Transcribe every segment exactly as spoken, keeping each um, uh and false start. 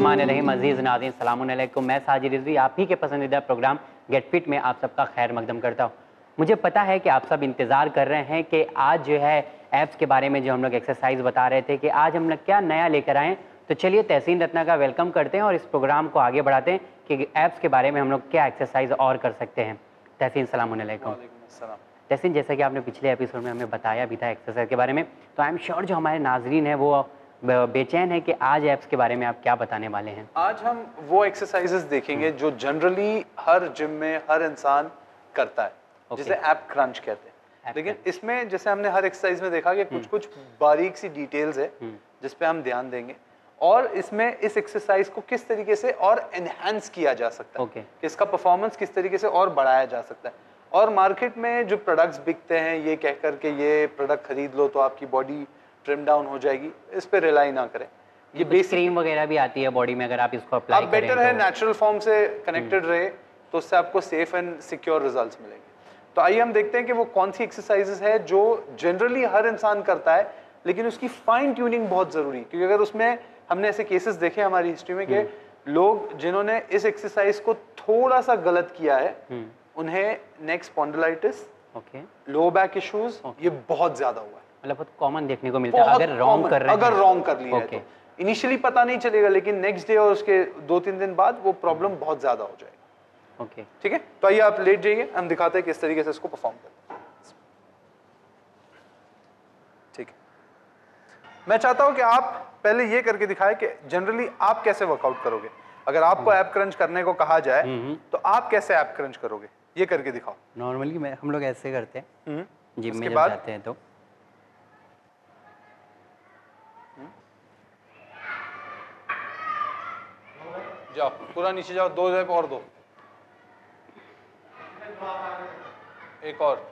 बिस्मिल्लाहिर्रहमानिर्रहीम। अज़ीज़ नाज़रीन सलामुन अलैकुम। मैं साजिद रिज़वी आप ही के पसंदीदा प्रोग्राम गेट फिट में आप सबका खैर मकदम करता हूँ। मुझे पता है कि आप सब इंतज़ार कर रहे हैं कि आज जो है ऐप्स के बारे में जो हम लोग एक्सरसाइज बता रहे थे कि आज हम लोग क्या नया लेकर आएँ। तो चलिए तहसीन रत्ना का वेलकम करते हैं और इस प्रोग्राम को आगे बढ़ाते हैं कि ऐप्स के बारे में हम लोग क्या एक्सरसाइज और कर सकते हैं। तहसीन सलामुन अलैकुम। तहसीन, जैसा कि आपने पिछले एपिसोड में हमें बताया भी था एक्सरसाइज के बारे में, तो आई एम श्योर जो हमारे नाजरीन हैं वो बेचैन है कि आज ऐप्स के बारे में आप क्या बताने वाले हैं। आज हम वो एक्सरसाइजेस देखेंगे जो जनरली हर जिम में हर इंसान करता है, okay. जिसे ऐप क्रंच कहते हैं। लेकिन इसमें जैसे हमने हर एक्सरसाइज में देखा कि कुछ कुछ बारीक सी डिटेल्स है जिस पे हम ध्यान देंगे और इसमें इस एक्सरसाइज को किस तरीके से और एनहांस किया जा सकता है, okay. कि इसका परफॉर्मेंस किस तरीके से और बढ़ाया जा सकता है। और मार्केट में जो प्रोडक्ट्स बिकते हैं ये कह कर के ये प्रोडक्ट खरीद लो तो आपकी बॉडी ट्रिम डाउन हो जाएगी, इस पे रिलाई ना करें। ये बेसिक क्रीम वगैरह भी आती है बॉडी में, अगर आप इसको अप्लाई करें बेटर है नेचुरल फॉर्म से कनेक्टेड रहे तो उससे आपको सेफ एंड सिक्योर रिजल्ट्स मिलेंगे। तो आइए हम देखते हैं कि वो कौन सी एक्सरसाइजेस है जो जनरली हर इंसान करता है लेकिन उसकी फाइन ट्यूनिंग बहुत जरूरी है। क्योंकि अगर उसमें हमने ऐसे केसेस देखे हमारी हिस्ट्री में कि लोग जिन्होंने इस एक्सरसाइज को थोड़ा सा गलत किया है उन्हें neck spondylitis, low back issues ये बहुत ज्यादा हुआ है। मतलब बहुत कॉमन देखने को मिलता है अगर रॉन्ग कर रहे हैं। अगर रॉन्ग कर लिया okay. है तो इनिशियली पता नहीं चलेगा लेकिन नेक्स्ट डे और उसके दो तीन दिन बाद वो प्रॉब्लम बहुत ज्यादा हो जाएगी। Okay okay. ठीक है, तो आइए आप लेट जाइए, हम दिखाते हैं किस तरीके से इसको परफॉर्म करते हैं। ठीक है, मैं चाहता हूं कि आप पहले ये करके दिखाएं कि जनरली आप कैसे वर्कआउट करोगे। अगर आपको ऐप क्रंच करने को कहा जाए तो आप कैसे ऐप क्रंच करोगे, ये करके दिखाओ। नॉर्मली मैं हम लोग ऐसे करते हैं जिम में जब जाते हैं तो जाओ पूरा नीचे जाओ, दो रैप और दो, एक और,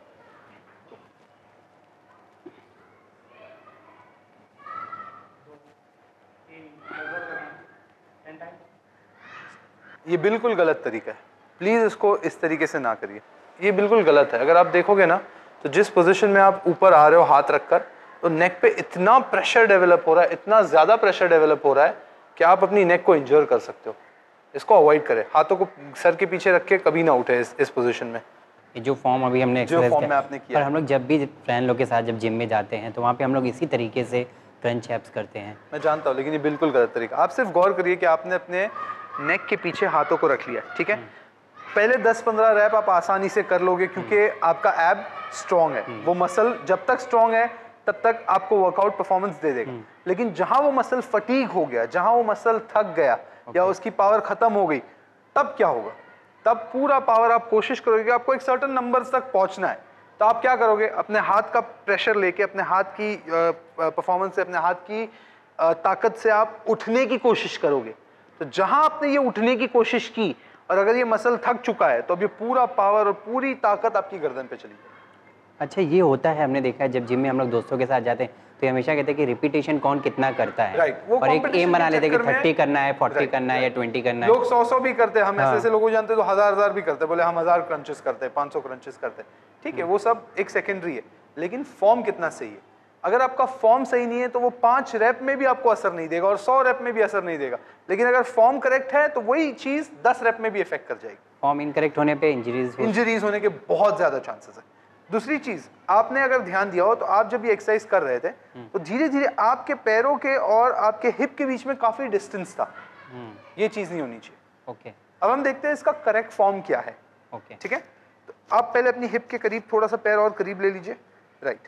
ये बिल्कुल गलत तरीका है, प्लीज इसको इस तरीके से ना करिए, ये बिल्कुल गलत है। अगर आप देखोगे ना तो जिस पोजीशन में आप ऊपर आ रहे हो हाथ रखकर तो नेक पे इतना प्रेशर डेवलप हो रहा है, इतना ज्यादा प्रेशर डेवलप हो रहा है कि आप अपनी नेक को इंजर कर सकते हो। इसको अवॉइड करें, हाथों को सर के पीछे रख के कभी ना उठे इस, इस पोजीशन में। ये जो फॉर्म अभी हमने जो फॉर्म में आपने किया, और हम लोग जब भी फ्रेंड लोग के साथ जब जिम में जाते हैं तो वहाँ पे हम लोग इसी तरीके से क्रंच ऐप्स करते हैं। मैं जानता हूँ लेकिन ये बिल्कुल गलत तरीका। आप सिर्फ गौर करिए कि आपने अपने नेक के पीछे हाथों को रख लिया, ठीक है। पहले दस पंद्रह रैप आप आसानी से कर लोगे क्योंकि आपका एब स्ट्रॉन्ग है। वो मसल जब तक स्ट्रॉन्ग है तब तक आपको वर्कआउट परफॉर्मेंस दे देगा। लेकिन जहां वो मसल फटीग हो गया, जहां वो मसल थक गया या उसकी पावर खत्म हो गई, तब क्या होगा? तब पूरा पावर आप कोशिश करोगे कि आपको एक सर्टेन नंबर्स तक पहुंचना है, तो आप क्या करोगे? अपने हाथ का प्रेशर लेके, अपने हाथ की परफॉर्मेंस से, अपने हाथ की ताकत से आप उठने की कोशिश करोगे। तो जहां आपने ये उठने की कोशिश की और अगर ये मसल थक चुका है तो अब ये पूरा पावर और पूरी ताकत आपकी गर्दन पे चली जाएगी। अच्छा, ये होता है, हमने देखा है जब जिम में हम लोग दोस्तों के साथ जाते हैं तो हमेशा कहते हैं कि रिपीटेशन कौन कितना करता है, right. वो और एक एम बना लेते हैं कि थर्टी करना है, फोर्टी right. करना है या ट्वेंटी करना है। लोग सौ सौ भी करते हैं, हम हाँ. ऐसे ऐसे लोगों जानते हैं तो हजार हजार भी करते हैं, बोले हम हजार क्रंचेस करते हैं, पाँच सौ क्रंचेस करते हैं। ठीक है, वो सब एक सेकेंडरी है, लेकिन फॉर्म कितना सही है। अगर आपका फॉर्म सही नहीं है तो वो पांच रैप में भी आपको असर नहीं देगा और सौ रैप में भी असर नहीं देगा। लेकिन अगर फॉर्म करेक्ट है तो वही चीज दस रैप में भी इफेक्ट कर जाएगी। फॉर्म इनकरेक्ट होने पे इंजरीज इंजरीज होने के बहुत ज्यादा चांसेस है। दूसरी चीज, आपने अगर ध्यान दिया हो तो आप जब ये एक्सरसाइज कर रहे थे तो धीरे धीरे आपके पैरों के और आपके हिप के बीच में काफी डिस्टेंस था। ये चीज नहीं होनी चाहिए। ओके, अब हम देखते हैं इसका करेक्ट फॉर्म क्या है। ओके, ठीक है, तो आप पहले अपनी हिप के करीब थोड़ा सा पैर और करीब ले लीजिए। राइट,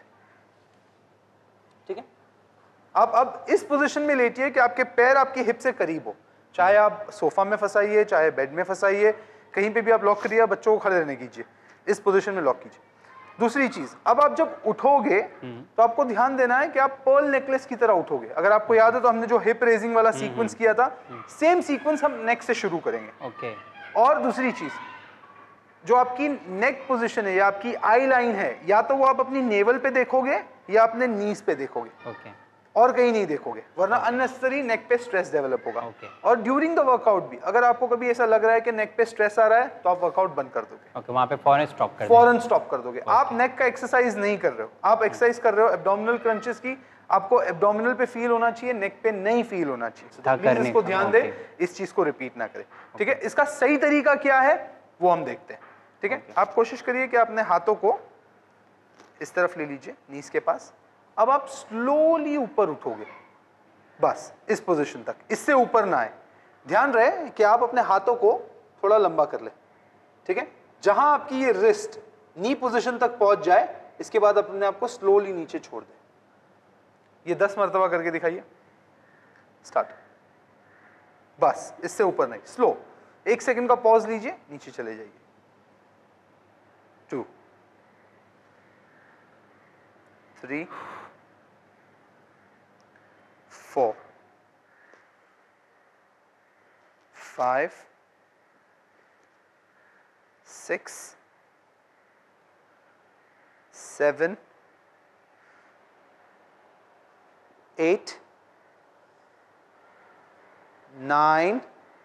ठीक है। आप अब इस पोजीशन में लेटिए कि आपके पैर आपकी हिप से करीब हो। चाहे आप सोफा में फंसाइए, चाहे बेड में फंसाइए, कहीं पे भी आप लॉक करिए, बच्चों को खड़े रहने कीजिए, इस पोजीशन में लॉक कीजिए। दूसरी चीज, अब आप जब उठोगे तो आपको ध्यान देना है कि आप पर्ल नेकलेस की तरह उठोगे। अगर आपको याद है तो हमने जो हिप रेजिंग वाला सीक्वेंस किया था, सेम सीक्वेंस हम नेक से शुरू करेंगे। ओके। और दूसरी चीज, जो आपकी नेक पोजीशन है या आपकी आई लाइन है, या तो वो आप अपनी नेवल पे देखोगे या अपने नीज पे देखोगे। ओके। और कहीं नहीं देखोगे, वरना अननेसेसरी नेक पे स्ट्रेस डेवलप होगा। okay. और ड्यूरिंग द वर्कआउट भी अगर आपको कभी ऐसा लग रहा है कि नेक पे स्ट्रेस आ रहा है तो आप वर्कआउट बंद कर दोगे। okay, वहां पे फौरन स्टॉप कर फौरन स्टॉप कर दोगे। okay. आप नेक का एक्सरसाइज नहीं कर रहे हो, आप एक्सरसाइज कर रहे हो एब्डोमिनल क्रंचेस की, आपको एब्डोमिनल पे फील होना चाहिए, नेक पे नहीं फील होना चाहिए। तो प्लीज इसको ध्यान दे, इस चीज को रिपीट ना करें, ठीक है। इसका सही तरीका क्या है वो हम देखते हैं, ठीक है। आप कोशिश करिए कि अपने हाथों को इस तरफ ले लीजिए, नीज के पास। अब आप स्लोली ऊपर उठोगे, बस इस पोजीशन तक, इससे ऊपर ना आए। ध्यान रहे कि आप अपने हाथों को थोड़ा लंबा कर ले, ठीक है। जहां आपकी ये रिस्ट नी पोजीशन तक पहुंच जाए, इसके बाद अपने आप को स्लोली नीचे छोड़ दें। ये दस मरतबा करके दिखाइए, स्टार्ट। बस इससे ऊपर नहीं, स्लो। एक सेकंड का पॉज लीजिए, नीचे चले जाइए। Two, three, four, five, six, seven, eight, nine,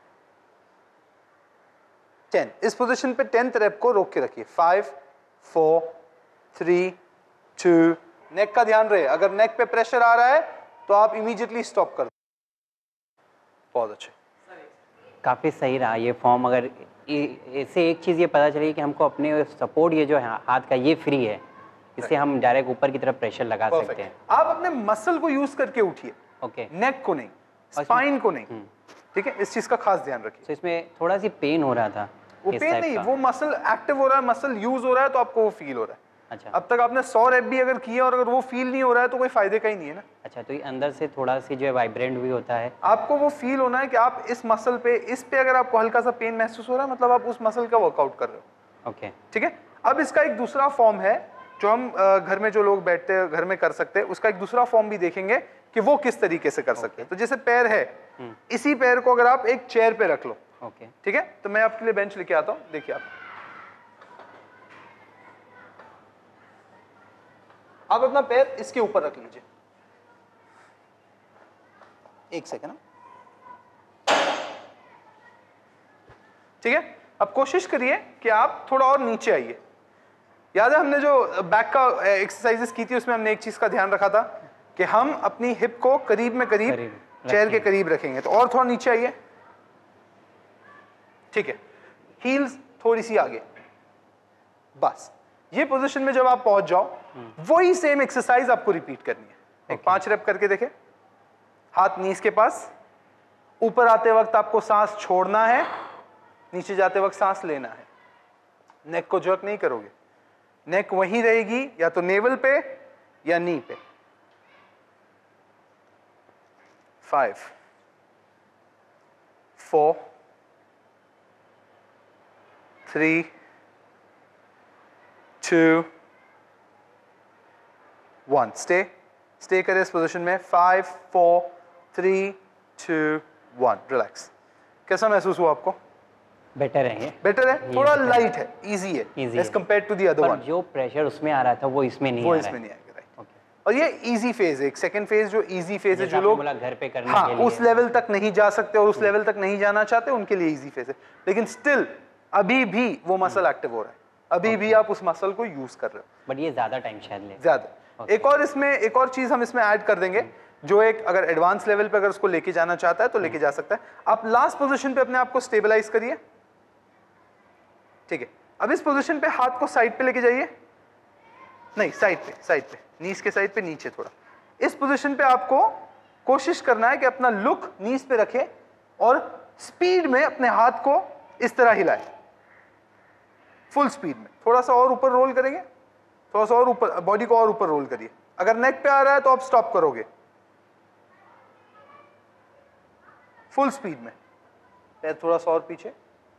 ten. इस पोजीशन पे टेंथ रेप को रोक के रखिए। Five, four, three, two. Neck का ध्यान रहे, अगर नेक पे प्रेशर आ रहा है तो आप इमीडिएटली स्टॉप कर दो। बहुत अच्छे, काफ़ी सही रहा ये फॉर्म। अगर इससे एक चीज़ ये पता चली कि हमको अपने सपोर्ट ये जो है हाथ का ये फ्री है, इससे हम डायरेक्ट ऊपर की तरफ प्रेशर लगा Perfect. सकते हैं। आप अपने मसल को यूज करके उठिए, ओके okay. नेक को नहीं, स्पाइन को नहीं, ठीक है। इस चीज का खास ध्यान रखिए। तो इसमें थोड़ा सी पेन हो रहा था, वो पेन नहीं, वो मसल एक्टिव हो रहा है, मसल यूज हो रहा है, तो आपको वो फील हो रहा है। अच्छा, अब तक आपने सौ रेप भी अगर किए और अगर वो फील नहीं हो रहा है तो कोई फायदे का ही नहीं है ना। अच्छा, तो ये अंदर से थोड़ा सी जो है वाइब्रेंट भी होता है। आपको वो फील होना है कि आप इस मसल पे, इस पे अगर आपको हल्का सा पेन महसूस हो रहा है, मतलब आप उस मसल का वर्कआउट कर रहे हो। ओके, ठीक है। अब इसका एक दूसरा फॉर्म है जो हम घर में जो लोग बैठते हैं घर में कर सकते हैं, उसका एक दूसरा फॉर्म भी देखेंगे कि वो किस तरीके से कर सकते हैं। तो जैसे पैर है, इसी पैर को अगर आप एक चेयर पे रख लो, ओके, ठीक है। तो मैं आपके लिए बेंच लेके आता हूं, देखिए आप आप अपना पैर इसके ऊपर रख लीजिए। एक सेकंड, ठीक है। अब कोशिश करिए कि आप थोड़ा और नीचे आइए। याद है हमने जो बैक का एक्सरसाइजेस की थी, उसमें हमने एक चीज का ध्यान रखा था कि हम अपनी हिप को करीब में करीब, करीब चेयर के करीब रखेंगे। तो और थोड़ा नीचे आइए, ठीक है। हील्स थोड़ी सी आगे, बस ये पोजीशन में जब आप पहुंच जाओ, वही सेम एक्सरसाइज आपको रिपीट करनी है। एक पांच रेप करके देखें। हाथ नीज के पास, ऊपर आते वक्त आपको सांस छोड़ना है, नीचे जाते वक्त सांस लेना है। नेक को जर्क नहीं करोगे, नेक वहीं रहेगी, या तो नेवल पे या नी पे। Five, four, three, two, one. Stay stay करें इस पोजीशन में। Five, four, three, two, one. Relax. कैसा महसूस हुआ आपको? बेटर है ये, बेटर है, थोड़ा लाइट है, इजी है as compared to the other one. जो प्रेशर उसमें आ रहा था वो इसमें नहीं वो आ रहा इसमें नहीं आएगा, राइट। और ये इजी फेज है। एक सेकंड फेज जो इजी फेज है, जो लोग घर पे करने हाँ, के लिए उस लेवल तक नहीं जा सकते और उस लेवल तक नहीं जाना चाहते, उनके लिए इजी फेज है। लेकिन स्टिल अभी भी वो मसल एक्टिव हो रहा है, अभी भी आप उस मसल को यूज कर रहे हो। बट ये ज्यादा टाइम शायद ले ज्यादा। एक और इसमें एक और चीज हम इसमें ऐड कर देंगे, जो एक अगर एडवांस लेवल पे अगर उसको लेके जाना चाहता है तो लेके जा सकता है। आप लास्ट पोजीशन पे अपने आप को स्टेबलाइज करिए, ठीक है। अब इस पोजीशन पे हाथ को साइड पे लेके जाइए, नहीं साइड पे, साइड पे, नीज के साइड पे नीचे थोड़ा। इस पोजीशन पे आपको कोशिश करना है कि अपना लुक नीज पे रखे और स्पीड में अपने हाथ को इस तरह हिलाए, फुल स्पीड में। थोड़ा सा और ऊपर रोल करेंगे, थोड़ा सा और ऊपर, बॉडी को और ऊपर रोल करिए। अगर नेक पे आ रहा है तो आप स्टॉप करोगे, फुल स्पीड में। पैर थोड़ा सा और पीछे।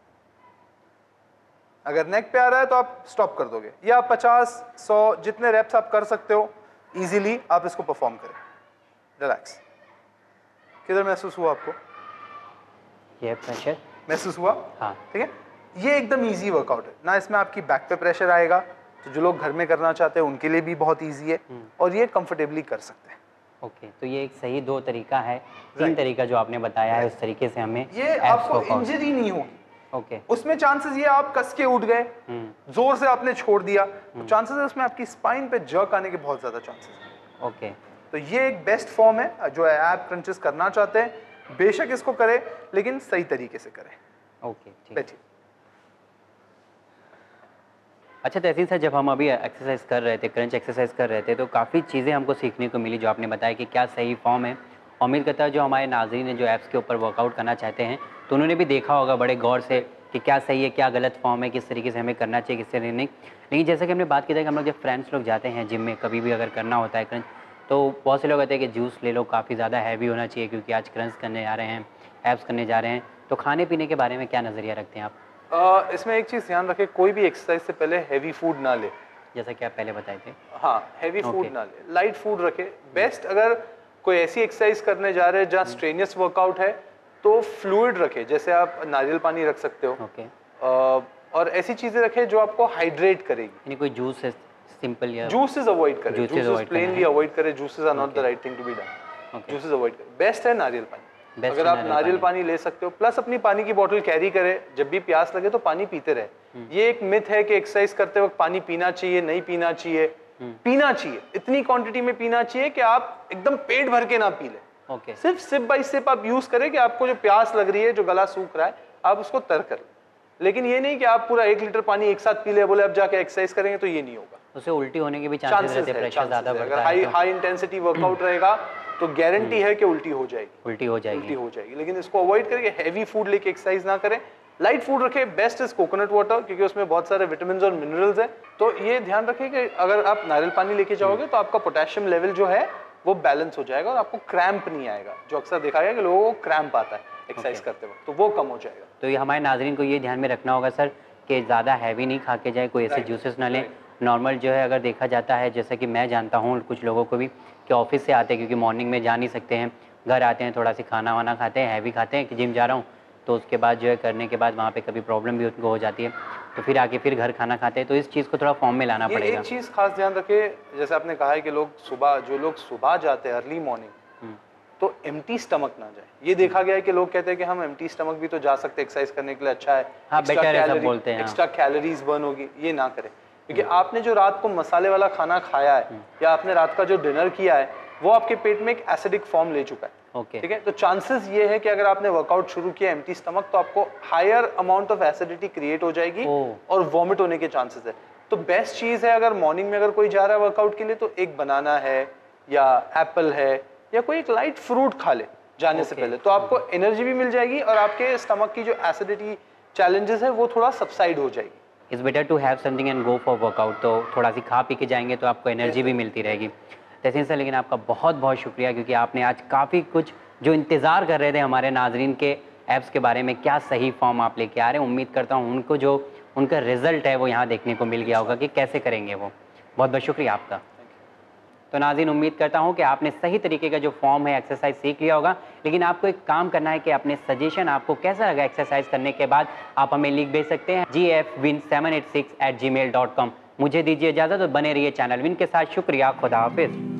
अगर नेक पे आ रहा है तो आप स्टॉप कर दोगे। या आप पचास, सौ, जितने रेप्स आप कर सकते हो इजीली आप इसको परफॉर्म करें। रिलैक्स। किधर महसूस हुआ आपको? ये प्रेशर महसूस हुआ? हाँ, ठीक है। ये एकदम इजी वर्कआउट है ना, इसमें आपकी बैक पे प्रेशर आएगा, तो जो लोग घर में करना चाहते हैं उनके लिए भी बहुत इजी है और ये कंफर्टेबली कर सकते हैं। ओके okay, तो ये एक सही दो तरीका है, तीन तरीका जो आपने बताया है, उस तरीके से हमें ये आपको इंजरी नहीं होगी। Okay okay. उसमें चांसेस ये आप कस के उठ गए, जोर से आपने छोड़ दिया, तो चांसेस है उसमें आपकी स्पाइन पे जर्क आने के बहुत ज्यादा चांसेस हैं। Okay okay. तो ये एक बेस्ट फॉर्म है जो एब क्रंचेस करना चाहते हैं, बेशक इसको करें लेकिन सही तरीके से करें। ओके, ठीक। बैठिए। अच्छा तहसीन सर, जब हम अभी एक्सरसाइज कर रहे थे, क्रंच एक्सरसाइज कर रहे थे, तो काफ़ी चीज़ें हमको सीखने को मिली जो आपने बताया कि क्या सही फॉर्म है। उम्मीद करता है जो हमारे नाज़रीन ने जो ऐप्स के ऊपर वर्कआउट करना चाहते हैं तो उन्होंने भी देखा होगा बड़े गौर से कि क्या सही है, क्या गलत फॉर्म है, किस तरीके से हमें करना चाहिए, किस तरीके नहीं। लेकिन जैसा कि हमने बात की था कि हम लोग जब फ्रेंड्स लोग जाते हैं जिम में, कभी भी अगर करना होता है क्रंच, तो बहुत से लोग कहते हैं कि जूस ले लो, काफ़ी ज़्यादा हैवी होना चाहिए क्योंकि आज क्रंच करने जा रहे हैं, एब्स करने जा रहे हैं। तो खाने पीने के बारे में क्या नज़रिया रखते हैं आप? uh, इसमें एक चीज़ ध्यान रखें, कोई भी एक्सरसाइज से पहले हैवी फूड ना ले, जैसा कि आप पहले बताए थे। हाँ, हैवी फूड ना ले, लाइट फूड रखे। बेस्ट अगर कोई ऐसी एक्सरसाइज करने जा रहे हैं जहाँ स्ट्रेनियस वर्कआउट है तो फ्लूइड रखे, जैसे आप नारियल पानी रख सकते हो। ओके। uh, और ऐसी चीज़ें रखें जो आपको हाइड्रेट करेगी। यानी कोई जूस है सिंपल या जूसेस अवॉइड करें, जूसेस प्लेनली अवॉइड करें, juices are not the right thing to be done. Juices avoid करें, बेस्ट है नारियल पानी। अगर आप नारियल पानी ले सकते हो, प्लस अपनी पानी की बोतल कैरी करें, जब भी प्यास लगे तो पानी पीते रहे। ये एक मिथ है कि एक्सरसाइज करते वक्त पानी पीना चाहिए, नहीं पीना चाहिए। पीना चाहिए, इतनी क्वांटिटी में पीना चाहिए कि आप एकदम पेट भर के ना पी ले। ओके। सिर्फ सिप बाई सिप आप यूज करें कि आपको जो प्यास लग रही है, जो गला सूख रहा है, आप उसको तर कर लें। लेकिन ये नहीं कि आप पूरा एक लीटर पानी एक साथ पी ले, बोले अब जाके एक्सरसाइज करेंगे, तो ये नहीं होगा। उससे उल्टी होने के भी चांसेस रहते हैं, प्रेशर ज्यादा बढ़ता है। हाई हाई इंटेंसिटी वर्कआउट रहेगा तो गारंटी है कि उल्टी हो जाएगी, उल्टी हो जाएगी उल्टी हो जाएगी। लेकिन इसको अवॉइड करके हैवी फूड लेके एक्सरसाइज ना करें, लाइट फूड रखें। बेस्ट इज कोकोनट वाटर क्योंकि उसमें बहुत सारे विटामिन और मिनरल्स हैं। तो ये ध्यान रखें कि अगर आप नारियल पानी लेके जाओगे तो आपका पोटेशियम लेवल जो है वो बैलेंस हो जाएगा और आपको क्रैम्प नहीं आएगा, जो अक्सर देखा गया कि लोगों को क्रैम्प आता है एक्सरसाइज okay. करते वक्त, तो वो कम हो जाएगा। तो ये हमारे नाजरीन को ये ध्यान में रखना होगा सर कि ज़्यादा हैवी नहीं खा के जाए, कोई ऐसे जूसेस ना लें। नॉर्मल जो है अगर देखा जाता है, जैसा कि मैं जानता हूँ कुछ लोगों को भी कि ऑफिस से आते हैं क्योंकि मॉर्निंग में जा नहीं सकते हैं, घर आते हैं थोड़ा सी खाना वाना खाते हैं, हैवी खाते हैं कि जिम जा रहा हूँ, तो उसके बाद जो है करने के बाद वहाँ पे कभी प्रॉब्लम भी उनको हो जाती है, तो फिर आके फिर घर खाना खाते हैं। तो इस चीज़ को थोड़ा फॉर्म में लाना ये पड़ेगा। एक चीज़ खास ध्यान रखे, जैसे आपने कहा है कि लोग सुबह जो लोग सुबह जाते हैं अर्ली मॉर्निंग, तो एम्प्टी स्टमक ना जाए। ये देखा गया है कि लोग कहते हैं कि हम एम्प्टी स्टमक भी तो जा सकते हैं, एक्सरसाइज करने के लिए अच्छा है, हाँ, बेटर है सब बोलते हैं, एक्स्ट्रा कैलोरीज बर्न होगी। ये ना करें क्योंकि आपने जो रात को मसाले वाला खाना खाया है या आपने रात का जो डिनर किया है वो आपके पेट में एक एसिडिक फॉर्म ले चुका है। ओके। ठीक है, तो चांसेस ये है कि अगर आपने वर्कआउट शुरू किया एम्प्टी स्टमक तो आपको higher amount of acidity create हो जाएगी और वॉमिट होने के चांसेस है। तो बेस्ट चीज है अगर मॉर्निंग में अगर कोई जा रहा है वर्कआउट के लिए तो एक बनाना है या एप्पल है या कोई एक लाइट फ्रूट खा ले जाने okay. से पहले, तो आपको एनर्जी भी मिल जाएगी और आपके स्टमक की जो एसिडिटी चैलेंजेस है वो थोड़ा सबसाइड हो जाएगी। It's better to have something and go for workout. तो थोड़ा सी खा पी के जाएंगे तो आपको एनर्जी भी मिलती रहेगी। तहसीन सर, लेकिन आपका बहुत बहुत शुक्रिया क्योंकि आपने आज काफ़ी कुछ जो इंतज़ार कर रहे थे हमारे नाजरीन के ऐप्स के बारे में, क्या सही फॉर्म आप लेके आ रहे हैं। उम्मीद करता हूँ उनको जो उनका रिजल्ट है वो यहाँ देखने को मिल गया होगा कि कैसे करेंगे वो। बहुत बहुत शुक्रिया आपका। तो नाज़रीन, उम्मीद करता हूँ कि आपने सही तरीके का जो फॉर्म है एक्सरसाइज सीख लिया होगा। लेकिन आपको एक काम करना है कि अपने सजेशन आपको कैसा लगा एक्सरसाइज करने के बाद आप हमें लिख भेज सकते हैं G F win seven eight six eight gmail dot com. मुझे दीजिए इजाज़त और बने रहिए चैनल विन के साथ। शुक्रिया, खुदा हाफिज़।